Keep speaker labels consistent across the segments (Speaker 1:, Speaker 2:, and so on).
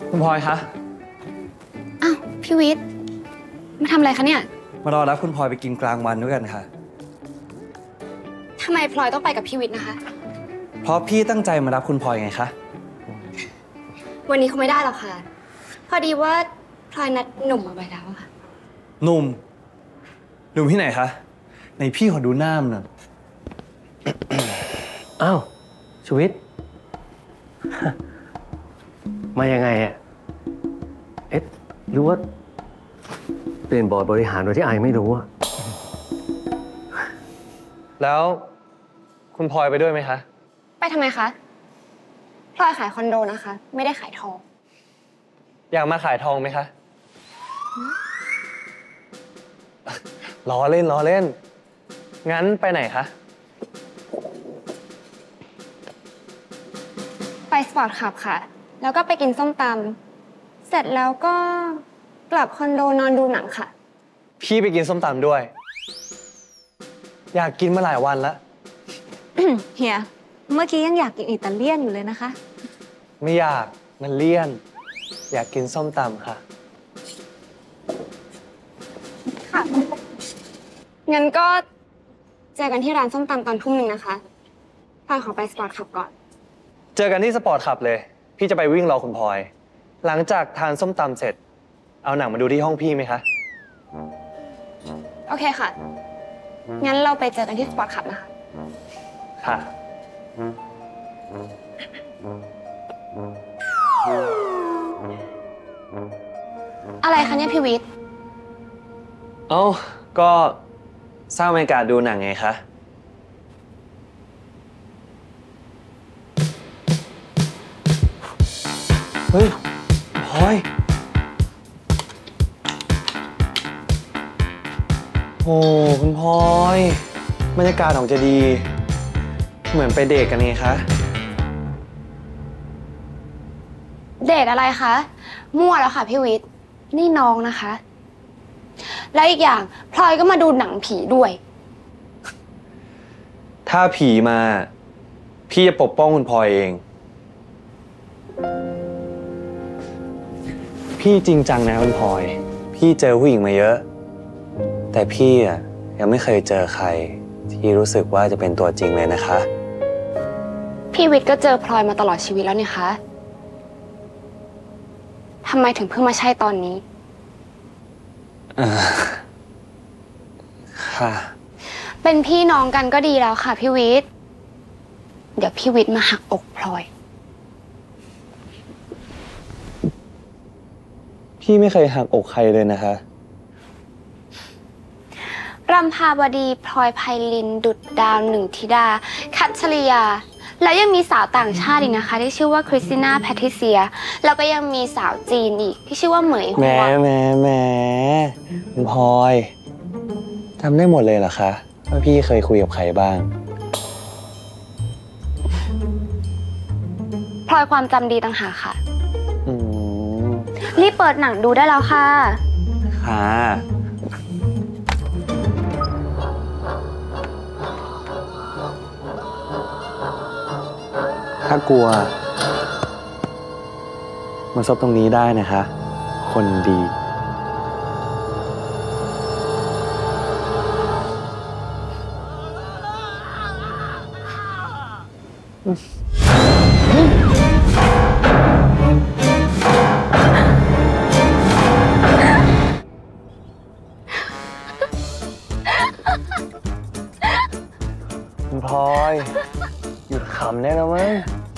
Speaker 1: คุณพลอยคะ
Speaker 2: อ้าวพี่วิทย์มาทำอะไรคะเนี่ย
Speaker 1: มารอรับคุณพลอยไปกินกลางวันด้วยกันค่ะ
Speaker 2: ทำไมพลอยต้องไปกับพี่วิทย์นะคะ
Speaker 1: เพราะพี่ตั้งใจมารับคุณพลอยไงคะ
Speaker 2: วันนี้คงไม่ได้หรอกค่ะพอดีว่าพลอยนัดหนุ่มมาไว้แล้วค่ะ
Speaker 1: หนุ่มที่ไหนคะในพี่ขอดูหน้ามันหน่อย
Speaker 3: อ้าวชีวิต มายังไงอ่ะเอ๊ะหรือว่าเปลี่ยนบอร์ดบริหารโดยที่ไอไม่รู้อะ
Speaker 1: แล้วคุณพลอยไปด้วยไหมคะ
Speaker 2: ไปทำไมคะพลอยขายคอนโดนะคะไม่ได้ขายทอง
Speaker 1: อยากมาขายทองไหมคะล้อเล่นงั้นไปไหนคะ
Speaker 2: ไปสปอร์ตคลับค่ะแล้วก็ไปกินส้มตำเสร็จแล้วก็กลับคอนโดนอนดูหนังค่ะ
Speaker 1: พี่ไปกินส้มตำด้วยอยากกินมาหลายวันแล้ว
Speaker 4: เฮียเมื่อกี้ยังอยากกินอิตาเลียนอยู่เลยนะคะ
Speaker 1: ไม่อยากมันเลี่ยนอยากกินส้มตำค่ะ
Speaker 2: ค่ะงั้นก็เจอกันที่ร้านส้มตำตอนทุ่มหนึ่งนะคะพลอยขอไปสปอร์ตคลับก่อน
Speaker 1: เจอกันที่สปอร์ตคลับเลยพี่จะไปวิ่งรอคุณพลอยหลังจากทานส้มตำเสร็จเอาหนังมาดูที่ห้องพี่ไหมคะ
Speaker 2: โอเคค่ะงั้นเราไปเจอกันที่สปอร์ตคลับนะคะ
Speaker 1: ค่ะ
Speaker 2: อะไรคะเนี่ยพี่วิทย์
Speaker 1: เอ้าก็สร้างบรรยากาศดูหนังไงคะเฮ้ยพลอยโอ้คุณพลอยบรรยากาศออกจะดีเหมือนไปเดทกันไงคะ
Speaker 2: เดทอะไรคะมั่วแล้วค่ะพี่วิทย์นี่น้องนะคะแล้วอีกอย่างพลอยก็มาดูหนังผีด้วย
Speaker 1: ถ้าผีมาพี่จะปกป้องคุณพลอยเองพี่จริงจังนะคุณพลอยพี่เจอผู้หญิงมาเยอะแต่พี่อ่ะยังไม่เคยเจอใครที่รู้สึกว่าจะเป็นตัวจริงเลยนะคะ
Speaker 2: พี่วิทย์ก็เจอพลอยมาตลอดชีวิตแล้วนี่คะทำไมถึงเพิ่งมาใช่ตอนนี้
Speaker 1: ค่ะ
Speaker 2: เป็นพี่น้องกันก็ดีแล้วค่ะพี่วิทย์เดี๋ยวพี่วิทย์มาหักอกพลอย
Speaker 1: พี่ไม่เคยหักอกใครเลยนะคะ
Speaker 2: รำพาบดีพลอยไพลินดุจดาวหนึ่งธิดาคัชริยาแล้วยังมีสาวต่างชาติอีกนะคะที่ชื่อว่าคริสติน่าแพทริเซียแล้วก็ยังมีสาวจีนอีกที่ชื่อว่าเหมยฮัว
Speaker 1: แหมคุณพลอยจำได้หมดเลยเหรอคะว่าพี่เคยคุยกับใครบ้าง
Speaker 2: พลอยความจำดีต่างหากค่ะ
Speaker 1: อืม
Speaker 2: รีบเปิดหนังดูได้แล้วค่ะ
Speaker 1: ค่ะถ้ากลัวมาซบตรงนี้ได้นะคะคนดีคุณพลอยหยุดขำได้แล้วมั้ง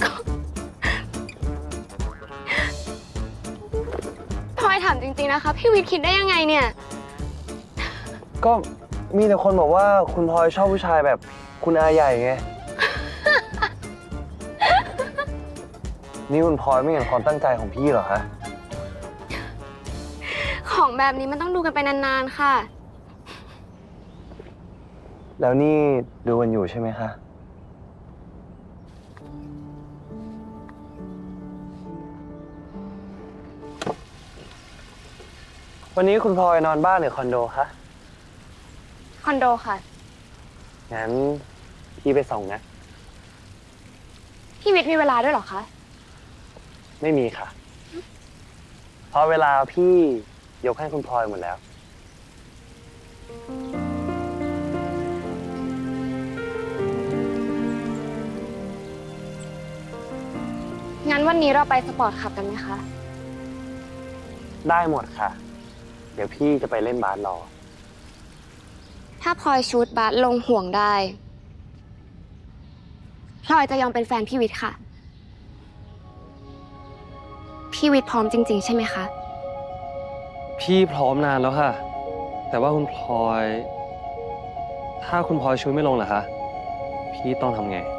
Speaker 2: พลอยถามจริงๆนะคะพี่วิทย์คิดได้ยังไงเนี่ย
Speaker 1: ก็มีแต่คนบอกว่าคุณพลอยชอบผู้ชายแบบคุณอาใหญ่ไง นี่คุณพลอยไม่เห็นความตั้งใจของพี่เหรอคะ
Speaker 2: ของแบบนี้มันต้องดูกันไปนานๆค่ะ
Speaker 1: แล้วนี่ดูกันอยู่ใช่ไหมคะวันนี้คุณพลอยนอนบ้านหรือคอนโดคะ
Speaker 2: คอนโดค่ะ
Speaker 1: งั้นพี่ไปส่งนะ
Speaker 2: พี่วิทย์มีเวลาด้วยเหรอคะ
Speaker 1: ไม่มีค่ะราะเวลาพี่ยกให้คุณพลอยหมดแล้ว
Speaker 2: งั้นวันนี้เราไปสปอร์ตคลับกันไหมคะ
Speaker 1: ได้หมดค่ะ เดี๋ยวพี่จะไปเล่นบาสรอ
Speaker 2: ถ้าพลอยชูตบาสลงห่วงได้พลอยจะยอมเป็นแฟนพี่วิทย์ค่ะ พี่วิทย์พร้อมจริงๆใช่ไหมคะ
Speaker 5: พี่พร้อมนานแล้วค่ะ แต่ว่าคุณพลอย ถ้าคุณพลอยชูไม่ลงเหรอคะ พี่ต้องทำไง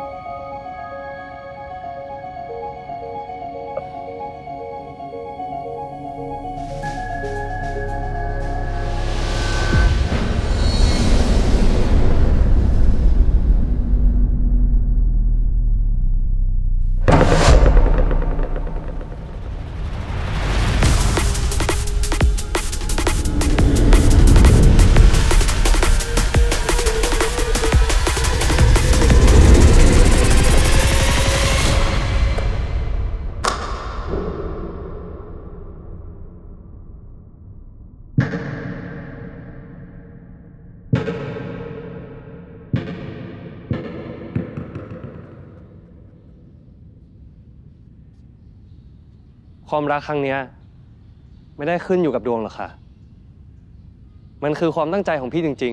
Speaker 5: ความรักครั้งเนี้ยไม่ได้ขึ้นอยู่กับดวงหรอกค่ะ มันคือความตั้งใจของพี่จริง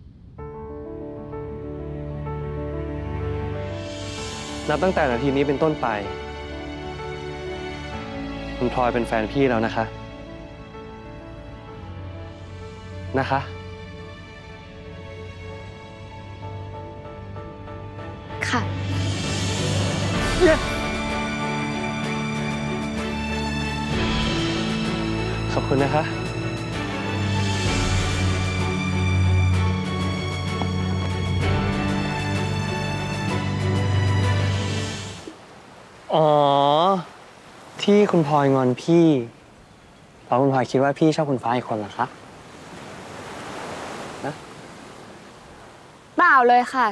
Speaker 5: ๆ นับตั้งแต่นาทีนี้เป็นต้นไป คุณพลอยเป็นแฟนพี่แล้วนะคะ นะคะ
Speaker 2: ค่ะ
Speaker 5: ขอบคุณนะคะ
Speaker 1: อ๋อ ที่คุณพลอยงอนพี่เพราะคุณพลอยคิดว่าพี่ชอบคุณฟ้าอีกคนเหรอคะ
Speaker 2: เปล่าเลยค่ะ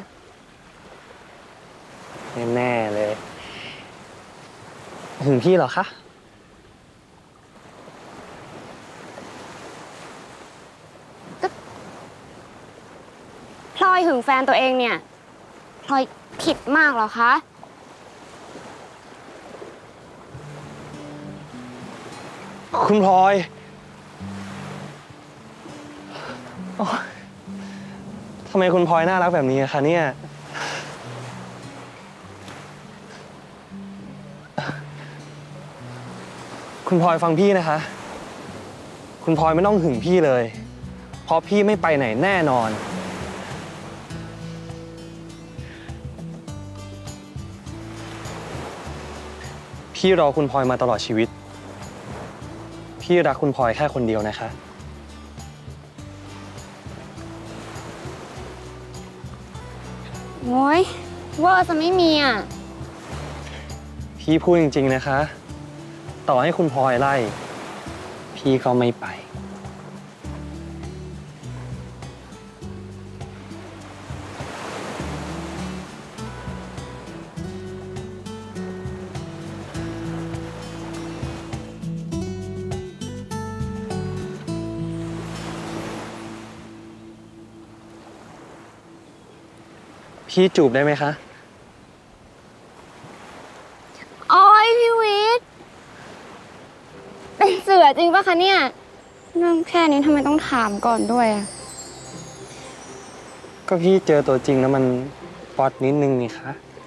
Speaker 1: แน่ๆเลย ถึงพี่เหรอคะ
Speaker 2: พลอยหึงแฟนตัวเองเนี่ย พลอยผิดมากเหรอคะ
Speaker 1: คุณพลอยโอ๊ยทำไมคุณพลอยน่ารักแบบนี้อะคะเนี่ย คุณพลอยฟังพี่นะคะ คุณพลอยไม่ต้องหึงพี่เลย เพราะพี่ไม่ไปไหนแน่นอน พี่รอคุณพลอยมาตลอดชีวิต พี่รักคุณพลอยแค่คนเดียวนะคะ
Speaker 2: โอ้ยเวอร์จะไม่มีอ่ะ
Speaker 1: พี่พูดจริงๆนะคะ ต่อให้คุณพลอยไล่ พี่ก็ไม่ไป พี่จูบได้ไหมคะ
Speaker 2: โอ้ยพี่วิทย์เป็นเสือจริงปะคะเนี่ยเรื่องแค่นี้ทำไมต้องถามก่อนด้วยอะ
Speaker 1: ก็พี่เจอตัวจริงแล้วมันป๊อตนิดนึงนี่คะ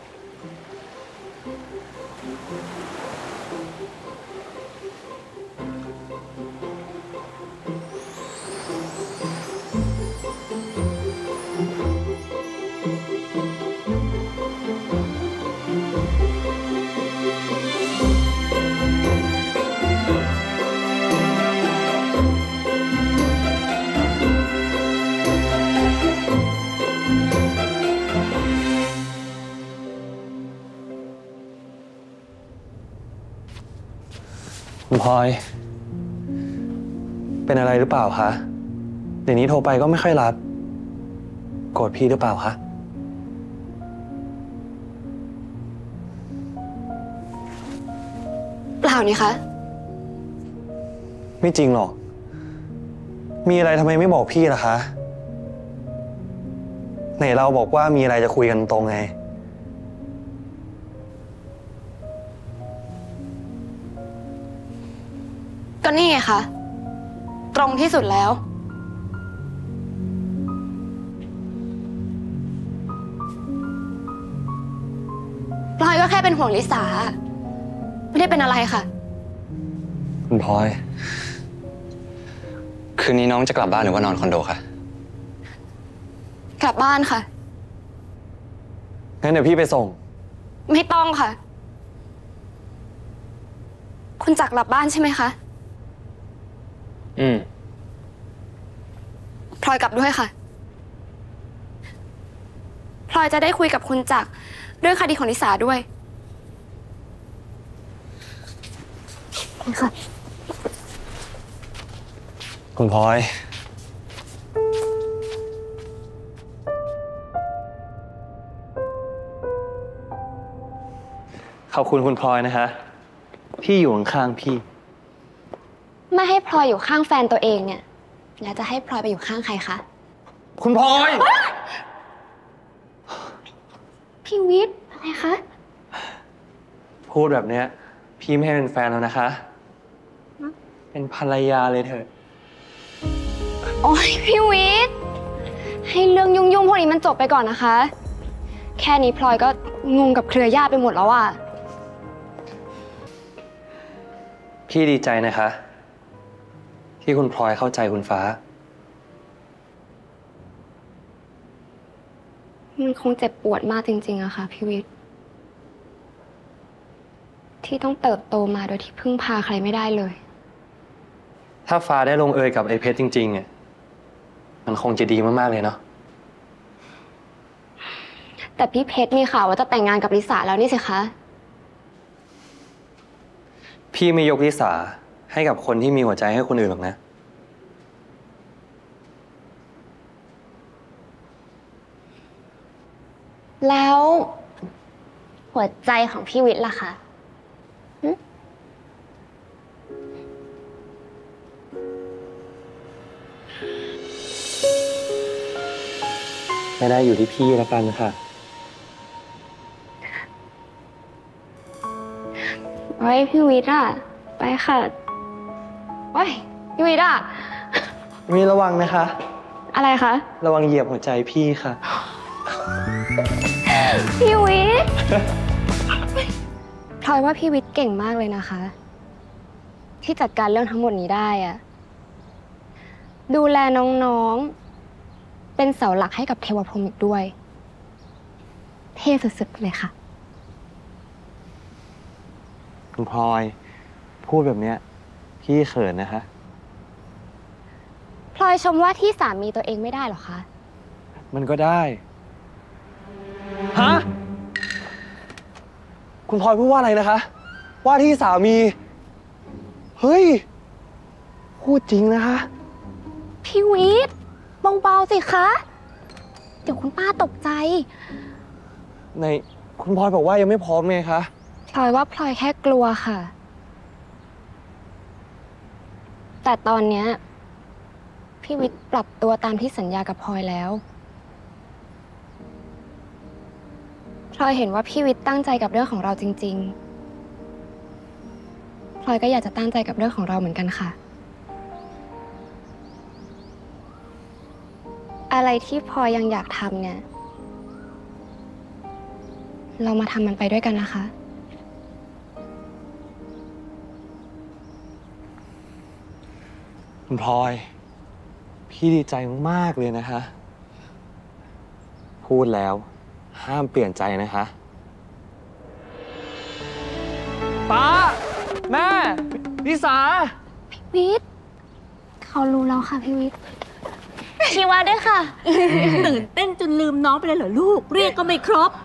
Speaker 1: คุณพลอย เป็นอะไรหรือเปล่าคะ เดี๋ยวนี้โทรไปก็ไม่ค่อยรับ โกรธพี่หรือเปล่าคะ
Speaker 2: เปล่านี่คะ
Speaker 1: ไม่จริงหรอก มีอะไรทำไมไม่บอกพี่ล่ะคะ ไหนเราบอกว่ามีอะไรจะคุยกันตรงไง
Speaker 2: ก็นี่ไงคะตรงที่สุดแล้วพลอยก็แค่เป็นห่วงลิสาไม่ได้เป็นอะไรค่ะ
Speaker 6: คุณพลอย คืนนี้น้องจะกลับบ้านหรือว่านอนคอนโดคะ
Speaker 2: กลับบ้านค่ะ
Speaker 1: งั้นเดี๋ยวพี่ไปส่ง
Speaker 2: ไม่ต้องค่ะ คุณจักรกลับบ้านใช่ไหมคะ พลอยกลับด้วยค่ะ พลอยจะได้คุยกับคุณจักรเรื่องคดีของลิสาด้วยค่ะ
Speaker 1: คุณพลอย ขอบคุณคุณพลอยนะคะ ที่อยู่ข้างๆพี่
Speaker 2: ไม่ให้พลอยอยู่ข้างแฟนตัวเองเนี่ย แล้วจะให้พลอยไปอยู่ข้างใครคะ
Speaker 1: คุณพลอย
Speaker 2: พี่วิทย์อะไรคะ
Speaker 1: พูดแบบเนี้ย พี่ไม่ให้เป็นแฟนแล้วนะคะ เป็นภรรยาเลยเถอะ
Speaker 2: โอ้ยพี่วิทย์ให้เรื่องยุ่งๆพวกนี้มันจบไปก่อนนะคะ แค่นี้พลอยก็งงกับเครือญาติไปหมดแล้วอะ
Speaker 1: พี่ดีใจนะคะ ที่คุณพลอยเข้าใจคุณฟ้า
Speaker 2: มันคงเจ็บปวดมากจริงๆอะค่ะพี่วิทย์ที่ต้องเติบโตมาโดยที่พึ่งพาใครไม่ได้เลย
Speaker 1: ถ้าฟ้าได้ลงเอยกับไอ้เพชรจริงๆอ่ะมันคงจะดีมากๆเลยเนาะ
Speaker 2: แต่พี่เพชรมีข่าวว่าจะแต่งงานกับลิสาแล้วนี่สิคะ
Speaker 1: พี่ไม่ยกลิสาให้กับคนที่มีหัวใจให้คนอื่นหรอกนะ
Speaker 2: แล้วหัวใจของพี่วิทย์ล่ะคะหึ
Speaker 1: ไม่ได้อยู่ที่พี่แล้วกันค่ะ
Speaker 2: เฮ้ยพี่วิทย์อะไปค่ะเฮ้ยพี่วิทย์อะ
Speaker 1: มีระวังนะคะ
Speaker 2: อะไรคะ
Speaker 1: ระวังเหยียบหัวใจพี่ค่ะ
Speaker 2: พี่วิทย์ พลอยว่าพี่วิทย์เก่งมากเลยนะคะ ที่จัดการเรื่องทั้งหมดนี้ได้อะดูแลน้องๆเป็นเสาหลักให้กับเทวพรหมอีกด้วย เท่สุดๆเลยค่ะ
Speaker 1: คุณพลอย พูดแบบเนี้ยพี่เขินนะคะ
Speaker 2: พลอยชมว่าที่สามีตัวเองไม่ได้หรอคะ
Speaker 1: มันก็ได้ ฮะ คุณพลอยพูดว่าอะไรนะคะ ว่าที่สามี เฮ้ย พูดจริงนะคะ
Speaker 2: พี่วิทย์เบาๆสิคะ เดี๋ยวคุณป้าตกใจ
Speaker 1: ในคุณพลอยบอกว่ายังไม่พร้อมไงคะ
Speaker 2: พลอยว่าพลอยแค่กลัวค่ะ แต่ตอนเนี้ยพี่วิทย์ปรับตัวตามที่สัญญากับพลอยแล้วพลอยเห็นว่าพี่วิทย์ตั้งใจกับเรื่องของเราจริงๆพลอยก็อยากจะตั้งใจกับเรื่องของเราเหมือนกันค่ะ อะไรที่พลอยยังอยากทำเนี่ย เรามาทำมันไปด้วยกันนะคะ
Speaker 1: คุณพลอย พี่ดีใจมากๆเลยนะคะ พูดแล้วห้ามเปลี่ยนใจนะคะ ป้า แม่ลิสา
Speaker 2: วิทย์เขารู้แล้วค่ะพี่วิทย์ชีวาด้วยค่ะ
Speaker 7: ตื่นเต้นจนลืมน้องไปเลยเหรอลูก เรียกก็ไม่ครบ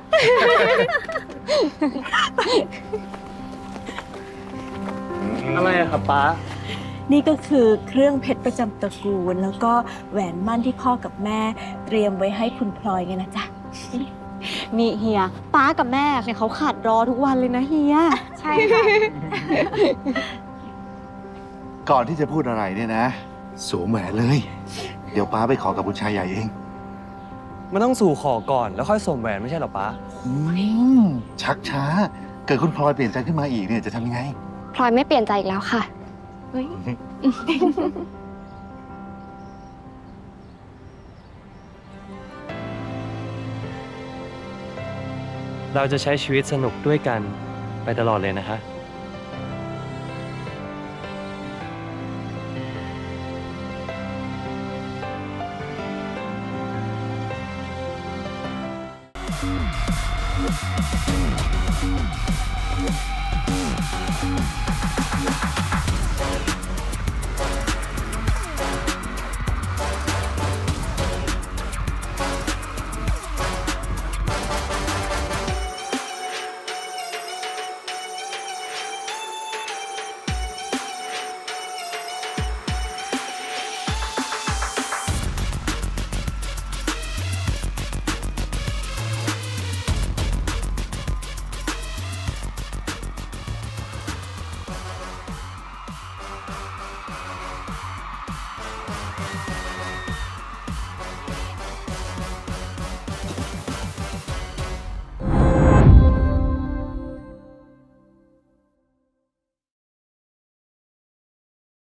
Speaker 1: อะไรอะครับป้า
Speaker 7: นี่ก็คือเครื่องเพชรประจำตระกูล แล้วก็แหวนมั่นที่พ่อกับแม่เตรียมไว้ให้คุณพลอยไงนะจ๊ะ
Speaker 4: นี่เฮียป้ากับแม่เนี่ยเขาขาดรอทุกวันเลยนะเฮีย
Speaker 2: ใช่ค่ะ
Speaker 8: ก่อนที่จะพูดอะไรเนี่ยนะสวมแหวนเลย เดี๋ยวป้าไปขอกับคุณชายใหญ่เอง
Speaker 5: มันต้องสู่ขอก่อนแล้วค่อยสวมแหวนไม่ใช่เหรอป้า
Speaker 8: อืมชักช้า เกิดคุณพลอยเปลี่ยนใจขึ้นมาอีกเนี่ยจะทำยังไง
Speaker 2: พลอยไม่เปลี่ยนใจอีกแล้วค่ะ
Speaker 5: เราจะใช้ชีวิตสนุกด้วยกันไปตลอดเลยนะคะ